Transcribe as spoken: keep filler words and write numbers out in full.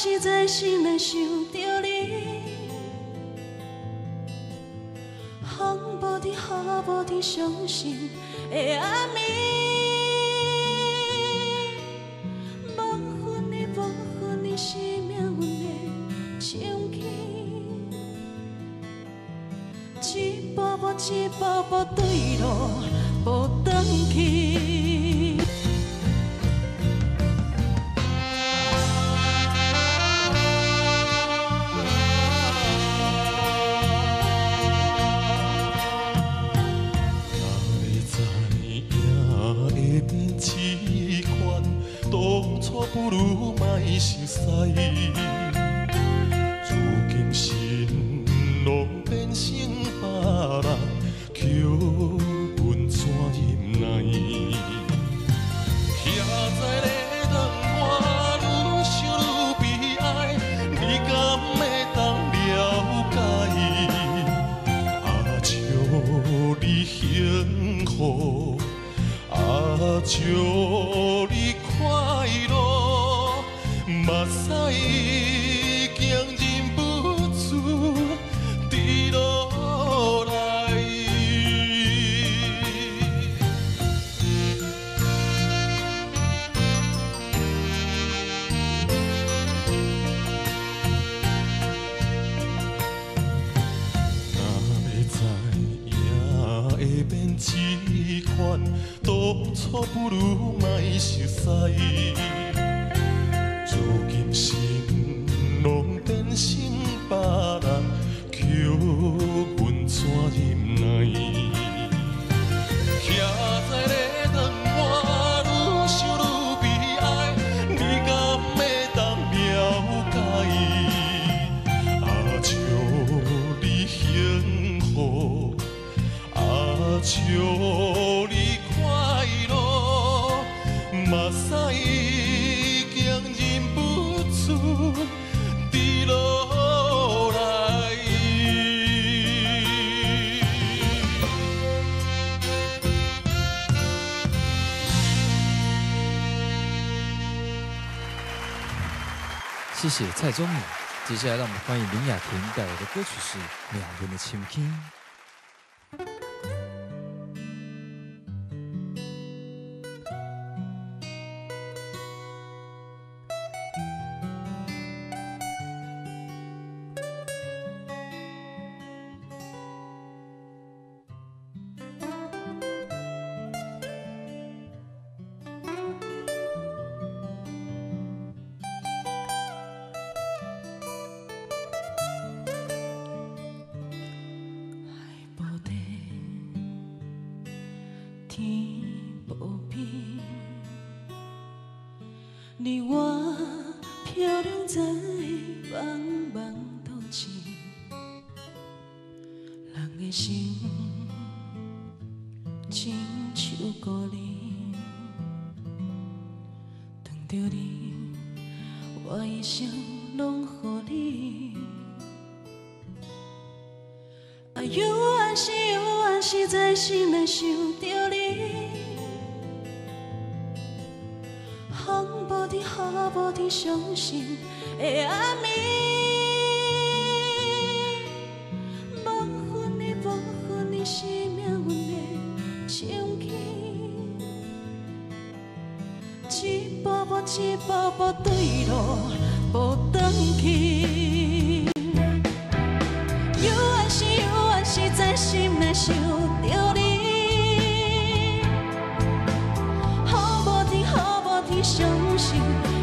是在心内想着你，风无停，雨无停，伤心的暗暝。无分你，无分你是命运的情牵，一步步，一步步对路无转去。 当初不如莫熟悉，如今心拢变成别人，叫阮怎忍耐？徛在礼堂，我愈想愈悲哀，你敢会当了解？啊，祝你幸福，啊，祝你。 快乐，目屎竟忍不住滴落来。若要知影会变这款，当初不如莫熟悉。 如今心拢变成别人，叫阮怎忍耐？徛在礼堂，我愈想愈悲哀，你敢会当了解？啊，祝你幸福，啊，祝你快乐，目屎。 忍不住滴落来。 谢谢蔡宗敏。接下来让我们欢迎林雅婷带来的歌曲是《两人的情牵》。 天无边，你我漂流在茫茫途中，人的心亲像孤零，当着你，我一生拢予你。啊，幽暗是幽暗是在心内想着你。 风无停，雨无停，伤心的暗暝。无分你，无分你是命运的情牵，一步步，一步步对路无转去。幽暗是幽暗是在心内想着你。 伤心。